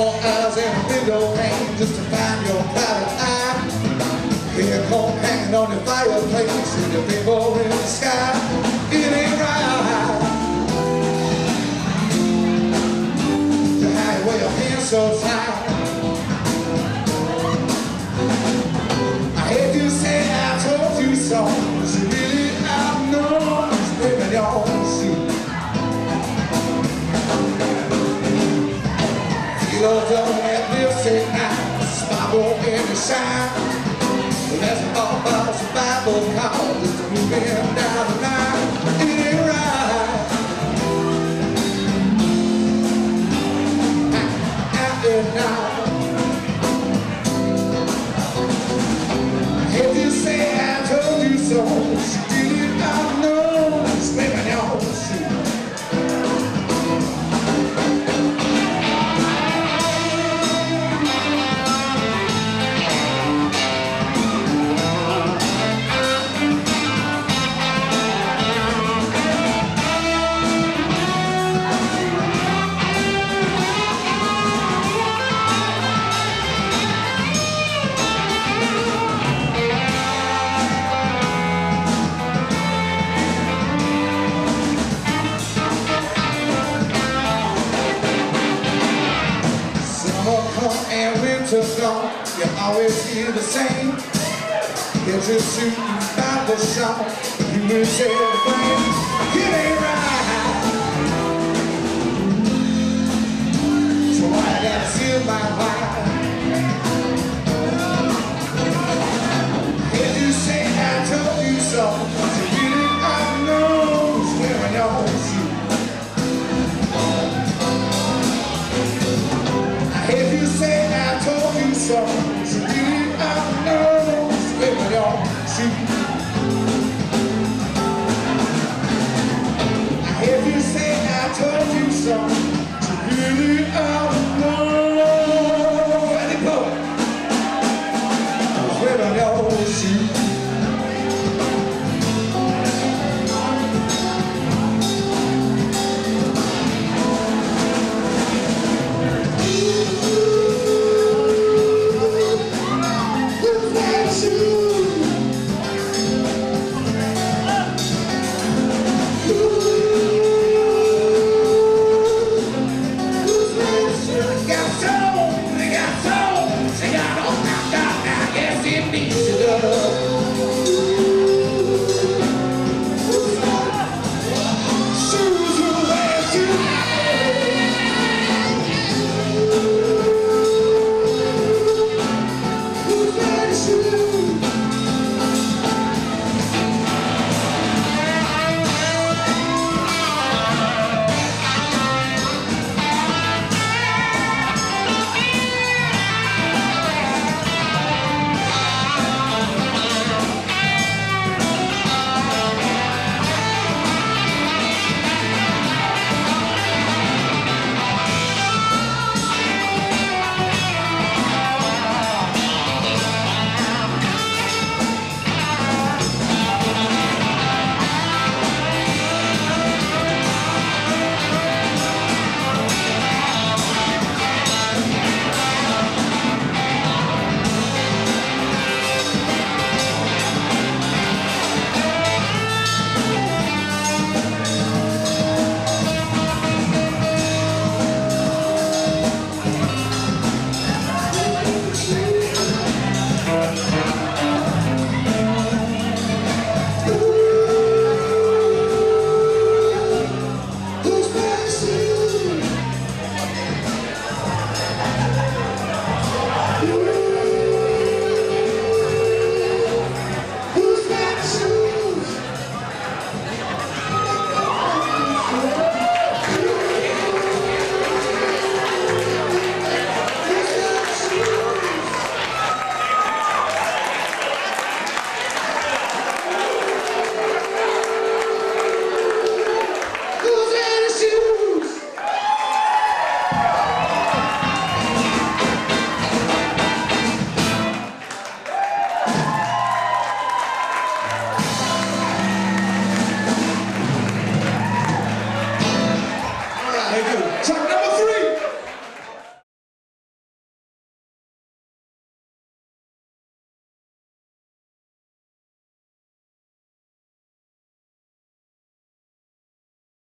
more eyes in a window pane just to find your private eye. Here cold hanging on the fireplace and the people in the sky. It ain't right to hide where your hands so tight. I hate to say I told you so, but you really have no living your shoes. Kilos of that lipstick now, sparkle in the shine. That's all about survival, cause it's moving down the line. It ain't right. After now, if you say I told you so, you did not know, slamming your shoe. And winter's gone, you always hear the same. Get your suit and Bible shop, you will say the blame. It ain't right. So I gotta seal my heart.